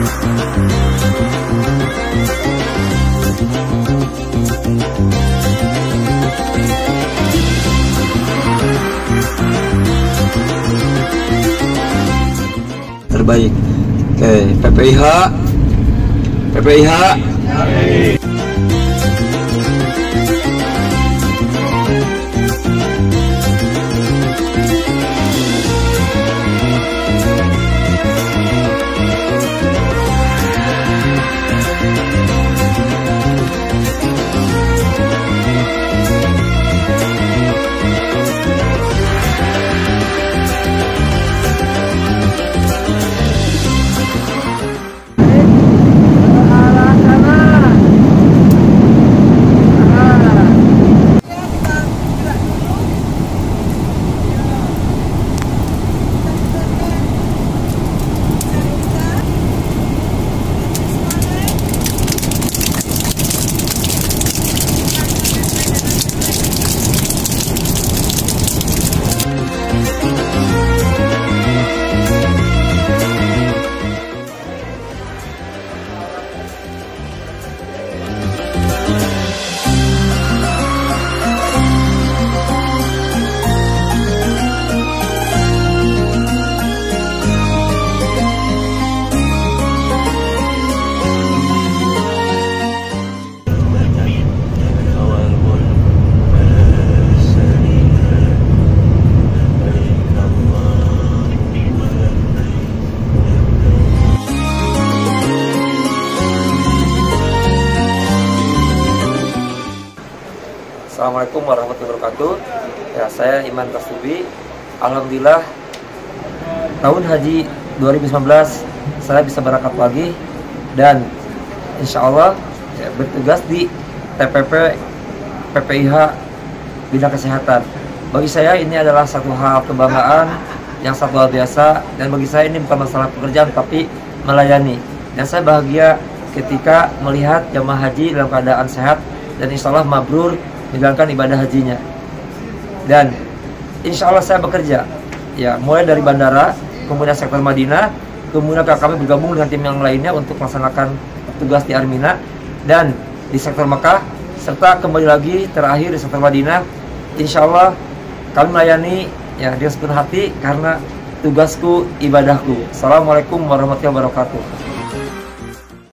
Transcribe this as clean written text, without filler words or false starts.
Terbaik. Oke, PPIH. PPIH. Assalamualaikum warahmatullahi wabarakatuh. Ya, saya Iman Kasubi. Alhamdulillah tahun haji 2019 saya bisa berangkat lagi dan insya Allah ya, bertugas di TPP PPIH bidang kesehatan. Bagi saya ini adalah satu hal kebanggaan yang sangat luar biasa, dan bagi saya ini bukan masalah pekerjaan tapi melayani. Dan saya bahagia ketika melihat jamaah haji dalam keadaan sehat dan insya Allah mabrur menjalankan ibadah hajinya. Dan insya Allah saya bekerja ya, mulai dari bandara, kemudian sektor Madinah, kemudian kami bergabung dengan tim yang lainnya untuk melaksanakan tugas di Armina dan di sektor Mekah, serta kembali lagi terakhir di sektor Madinah. Insya Allah kami melayani ya dengan sepenuh hati karena tugasku ibadahku. Assalamualaikum warahmatullahi wabarakatuh.